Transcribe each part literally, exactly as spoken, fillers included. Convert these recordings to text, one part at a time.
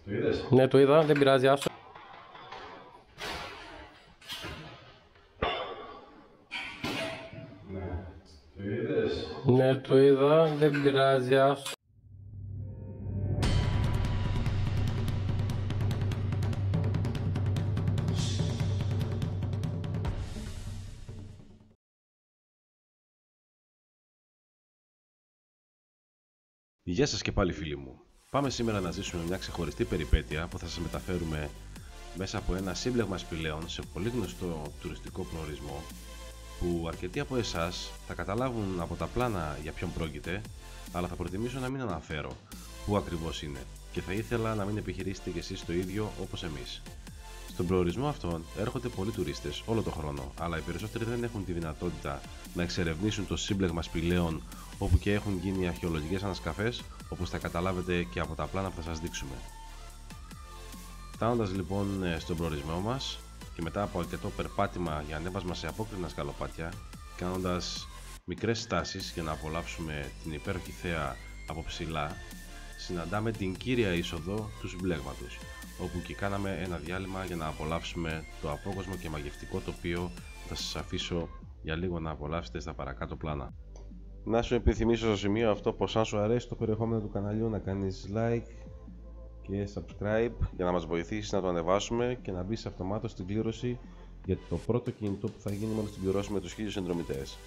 Το είδες? Ναι, το είδα, δεν πειράζει, άσο. Ναι. Το είδες? Ναι, το είδα, δεν πειράζει, άσο. Γεια σας και πάλι φίλοι μου. Πάμε σήμερα να ζήσουμε μια ξεχωριστή περιπέτεια που θα σας μεταφέρουμε μέσα από ένα σύμπλεγμα σπηλαίων σε πολύ γνωστό τουριστικό προορισμό που αρκετοί από εσάς θα καταλάβουν από τα πλάνα για ποιον πρόκειται, αλλά θα προτιμήσω να μην αναφέρω πού ακριβώς είναι και θα ήθελα να μην επιχειρήσετε κι εσείς το ίδιο όπως εμείς. Στον προορισμό αυτόν έρχονται πολλοί τουρίστες όλο το χρόνο, αλλά οι περισσότεροι δεν έχουν τη δυνατότητα να εξερευνήσουν το σύμπλεγμα σπηλαίων όπου και έχουν γίνει αρχαιολογικές ανασκαφές, όπως θα καταλάβετε και από τα πλάνα που θα σας δείξουμε. Φτάνοντας λοιπόν στον προορισμό μας και μετά από αρκετό περπάτημα για ανέβασμα σε απόκρινα σκαλοπάτια, κάνοντας μικρές στάσεις για να απολαύσουμε την υπέροχη θέα από ψηλά, συναντάμε την κύρια είσοδο του συμπλέγματος, όπου και κάναμε ένα διάλειμμα για να απολαύσουμε το απόκοσμο και μαγευτικό τοπίο που θα σας αφήσω για λίγο να απολαύσετε στα παρακάτω πλάνα. Να σου επιθυμίσω στο σημείο αυτό πως αν σου αρέσει το περιεχόμενο του καναλιού να κάνεις like και subscribe για να μας βοηθήσεις να το ανεβάσουμε και να μπεις αυτομάτως στην κλήρωση για το πρώτο κινητό που θα γίνει μόλις την πληρώσουμε τους χίλιους συνδρομητές.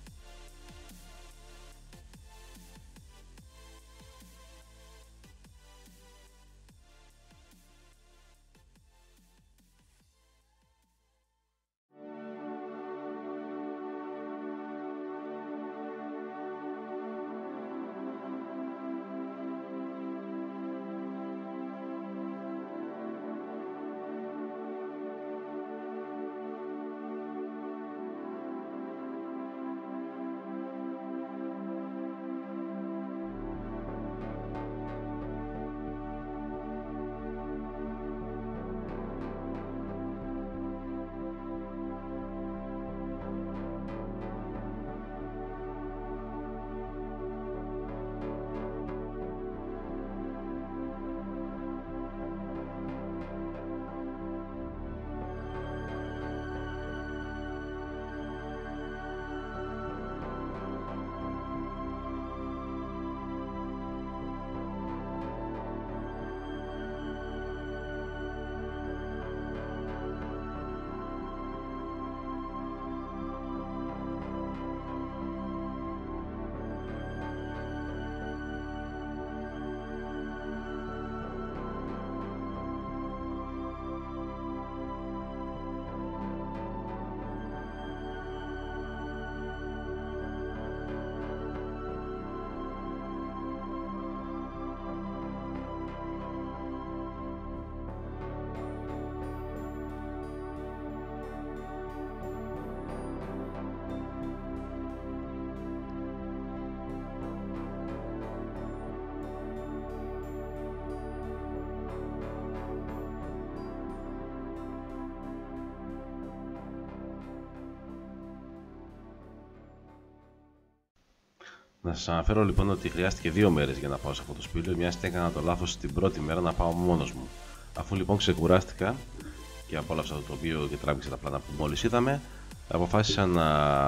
Να σας αναφέρω λοιπόν ότι χρειάστηκε δύο μέρες για να πάω σε αυτό το σπήλαιο, μιας και έκανα το λάθος την πρώτη μέρα να πάω μόνος μου. Αφού λοιπόν ξεκουράστηκα και απόλαυσα το τοπίο και τράβηξα τα πλάνα που μόλις είδαμε, αποφάσισα να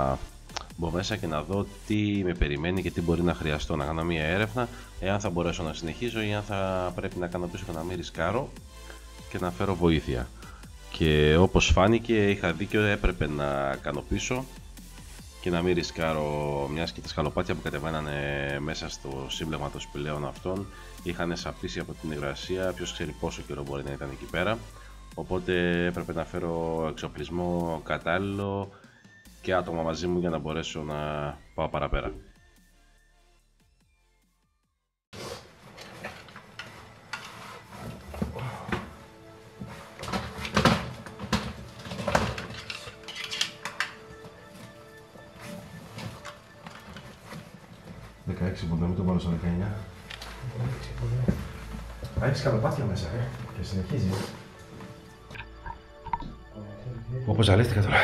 μπω μέσα και να δω τι με περιμένει και τι μπορεί να χρειαστώ. Να κάνω μια έρευνα εάν θα μπορέσω να συνεχίσω ή αν θα πρέπει να κάνω πίσω και να μην ρισκάρω και να φέρω βοήθεια. Και όπως φάνηκε είχα δίκιο, έπρεπε να κάνω πίσω και να μην ρισκάρω, μιας και τα σκαλοπάτια που κατεβαίνανε μέσα στο σύμπλεγμα των σπηλαίων αυτών είχαν σαπίσει από την υγρασία, ποιος ξέρει πόσο καιρό μπορεί να ήταν εκεί πέρα, οπότε έπρεπε να φέρω εξοπλισμό κατάλληλο και άτομα μαζί μου για να μπορέσω να πάω παραπέρα. δεκαέξι ποντά, μην το πάρω στα δεκαεννιά. Α, έχεις καλοπάτια μέσα, ε, και συνεχίζει. Όπως ζαλίστηκα τώρα.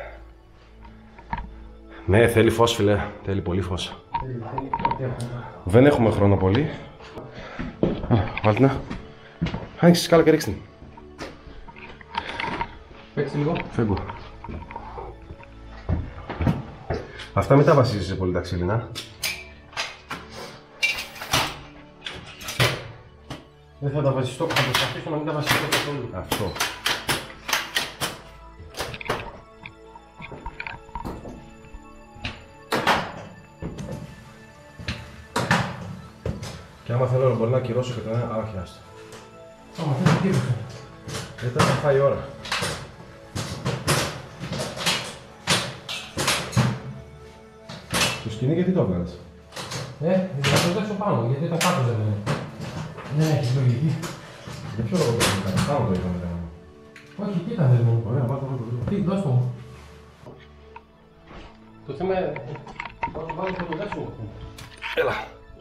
Ναι, θέλει φως, φίλε. Θέλει πολύ φως. Δεν έχουμε χρόνο πολύ. Βάλτε να. Άνοιξε τη σκάλα και ρίξτε την. Παίξτε λίγο. Φεύγω. Αυτά μην τα βασίζεις σε πολύ τα ξύλινα. Δεν θα τα βασιστώ, θα προσπαθήσω να μην τα βασιστώ καθόλου. Αυτό. Και άμα θέλω μπορεί να ακυρώσω και το ένα, α, όχι, άστο. Άμα θέλω κύρωσε. Γιατί θα φάει η ώρα. Το σκηνή γιατί το έβγαλες? Ε, θα το δέσω πάνω, γιατί ήταν κάτω δεν είναι. Ναι, έχεις λογική. Για ποιο λόγο το έκανε, πάνω το είπαμε μετά. Όχι, εκεί ήταν δεσμένο. Ωραία, βάλτε το εδώ. Τι, δώσ' το μου. Το θέμα είναι... Θα το βάλω το δέσω. Έλα.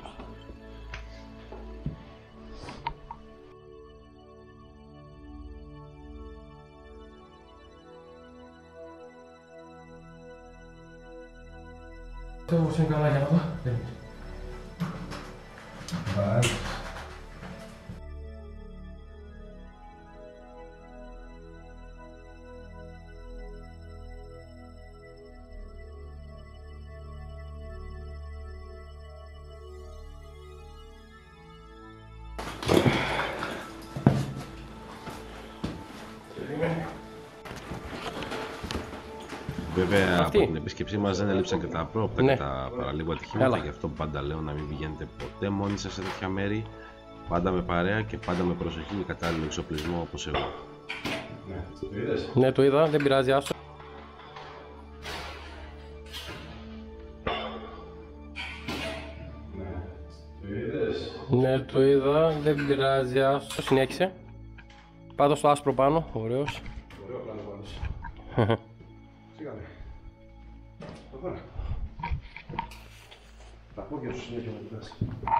Θέλω πως είναι καλά για να το. Βάλτε. Βέβαια Αυτή. από την επίσκεψή μας δεν έλειψαν και τα πρόοπτα Ναι. και τα παραλίγο ατυχήματα. Έλα. Γι' αυτό πάντα λέω να μην πηγαίνετε ποτέ μόνοι σας σε τέτοια μέρη. Πάντα με παρέα και πάντα με προσοχή και κατάλληλο εξοπλισμό όπως εγώ. Ναι, το είδες? Ναι, το είδα, δεν πειράζει, άστο. Ναι, το είδες? Ναι, το είδα, δεν πειράζει, άστο. Συνέχισε. Πάντως το άσπρο πάνω, ωραίος. Ωραίο πλάνο πάντως. Σιγάνε. Το τώρα. Τα πόδια σου συνέχεια να κοιτάς.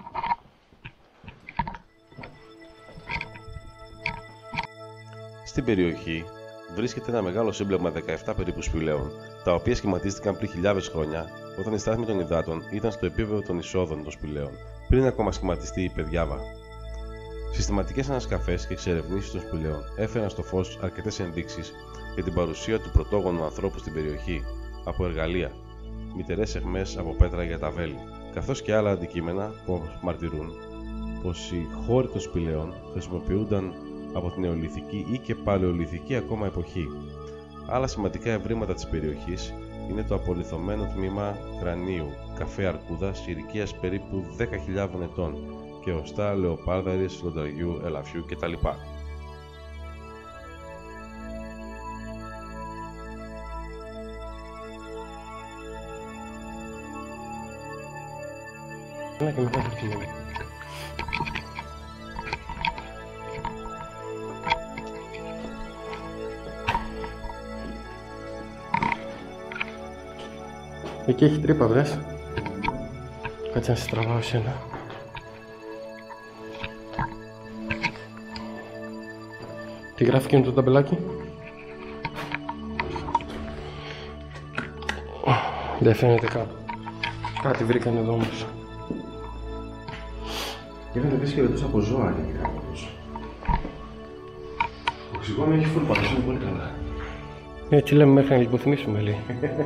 Στην περιοχή βρίσκεται ένα μεγάλο σύμπλεγμα δεκαεπτά περίπου σπηλαίων, τα οποία σχηματίστηκαν πριν χιλιάδες χρόνια όταν η στάθμη των υδάτων ήταν στο επίπεδο των εισόδων των σπηλαίων, πριν ακόμα σχηματιστεί η Παιδιάβα. Συστηματικές ανασκαφές και εξερευνήσεις των σπηλαίων έφεραν στο φως αρκετές ενδείξεις για την παρουσία του πρωτόγονου ανθρώπου στην περιοχή, από εργαλεία, μυτερές αιχμές από πέτρα για τα βέλη, καθώς και άλλα αντικείμενα που μαρτυρούν πως οι χώροι των σπηλαίων χρησιμοποιούνταν από την νεολιθική ή και παλαιολιθική ακόμα εποχή. Άλλα σημαντικά ευρήματα της περιοχής είναι το απολιθωμένο τμήμα κρανίου, καφέ αρκούδας ηλικίας περίπου δέκα χιλιάδων ετών και οστά λεοπάρδαρης, λονταριού, ελαφιού κτλ. Ένα και μετά το κείμενο. Εκεί έχει τρύπα, βρες. Κάτσε να σε τραβάω εσένα. Τι γράφει εκείνο το ταμπελάκι? Δεν φαίνεται κάτω. Κάτι βρήκαν εδώ όμως. Είχαν βρει σκελετούς από ζώα και κάπως. Το οξυγόνο έχει φουλ πάντως, είναι πολύ καλά. Έτσι λέμε μέχρι να λιποθυμίσουμε, λέει.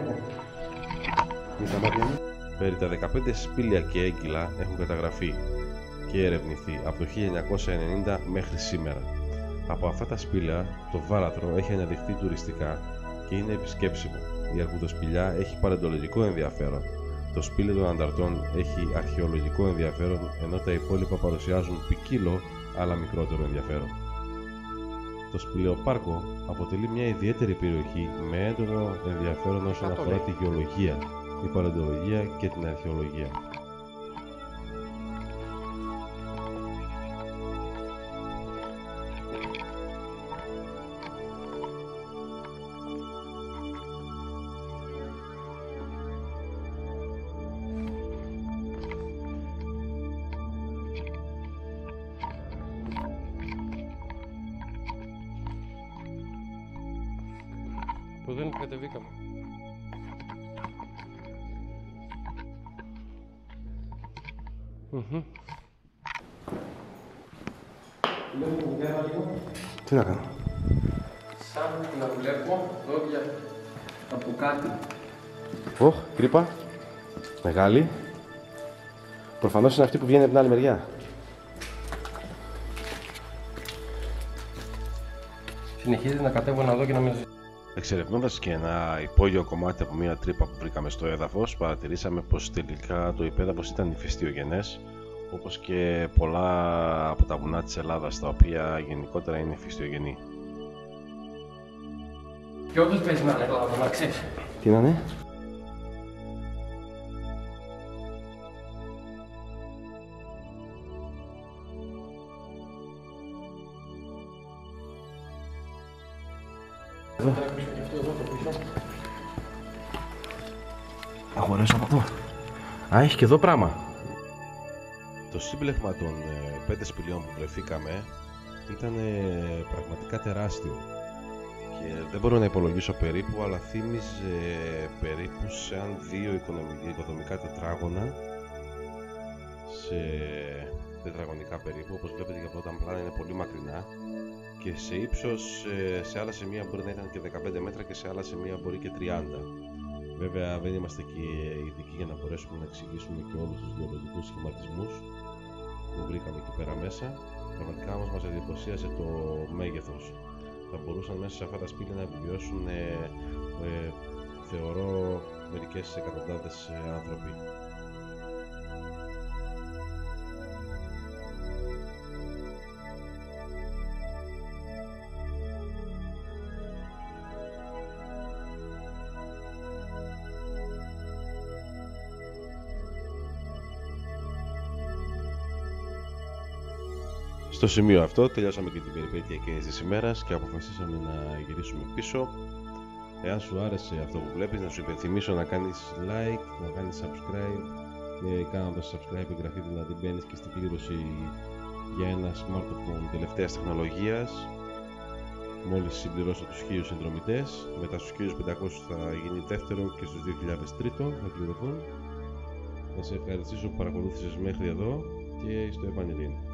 Με τα μάτια μου. Περί τα δεκαπέντε σπήλαια και έγκυλα έχουν καταγραφεί και ερευνηθεί από το χίλια εννιακόσια ενενήντα μέχρι σήμερα. Από αυτά τα σπήλαια, το βάρατρο έχει αναδειχθεί τουριστικά και είναι επισκέψιμο. Η αρκουδοσπηλιά έχει παρεντολογικό ενδιαφέρον. Το σπήλαιο των Ανταρτών έχει αρχαιολογικό ενδιαφέρον, ενώ τα υπόλοιπα παρουσιάζουν ποικίλο αλλά μικρότερο ενδιαφέρον. Το σπηλαιοπάρκο αποτελεί μια ιδιαίτερη περιοχή με έντονο ενδιαφέρον όσον αφορά τη γεωλογία, η παλαιοντολογία και την αρχαιολογία. Που δεν κατεβήκαμε. Βλέπω την μητέρα λίγο. Τι να κάνω. Σαν να βλέπω δόντια από κάτι. Ωχ, τρύπα. Μεγάλη. Προφανώς είναι αυτή που βγαίνει από την άλλη μεριά. Συνεχίζει να κατέβω να δω και να με... Εξερευνώντας και ένα υπόγειο κομμάτι από μια τρύπα που βρήκαμε στο έδαφος, παρατηρήσαμε πως τελικά το υπέδαφος ήταν ηφαιστειογενές, όπως και πολλά από τα βουνά της Ελλάδας, τα οποία γενικότερα είναι ηφαιστειογενή. Και όντως παίζει να είναι Ελλάδα, να ξέρεις. Τι να είναι. Εδώ. Θα χωρέσω από εδώ. Α, έχει και εδώ πράγμα. Το σύμπλεγμα των ε, πέντε σπηλιών που βρεθήκαμε ήταν ε, πραγματικά τεράστιο και δεν μπορώ να υπολογίσω περίπου, αλλά θύμιζε ε, περίπου σαν δύο οικοδομικά τετράγωνα σε τετραγωνικά περίπου. Όπως βλέπετε, για πρώτα πλάνα είναι πολύ μακρινά και σε ύψος ε, σε άλλα σημεία μπορεί να ήταν και δεκαπέντε μέτρα και σε άλλα σημεία μπορεί και τριάντα. Βέβαια δεν είμαστε και ειδικοί για να μπορέσουμε να εξηγήσουμε και όλους τους γεωλογικούς σχηματισμούς που βρήκαμε εκεί πέρα μέσα. Πραγματικά όμως μας εντυπωσίασε το μέγεθος. Θα μπορούσαν μέσα σε αυτά τα σπίτια να επιβιώσουν ε, ε, θεωρώ μερικές εκατοντάδες ε, άνθρωποι. Στο σημείο αυτό τελειώσαμε και την περιπέτεια εκείνης της ημέρας και αποφασίσαμε να γυρίσουμε πίσω. Εάν σου άρεσε αυτό που βλέπεις, να σου υπενθυμίσω να κάνεις like, να κάνεις subscribe και κάνοντας subscribe εγγραφή, δηλαδή μπαίνεις και στην κλήρωση για ένα smartphone τελευταίας τεχνολογίας. Μόλις συμπληρώσω τους χίλιους συνδρομητές, μετά στους χίλιους πεντακόσιους θα γίνει δεύτερο και στους δύο χιλιάδες τρίτο θα κληρωθούν. Να σε ευχαριστήσω που παρακολούθησες μέχρι εδώ και στο επανειδήν.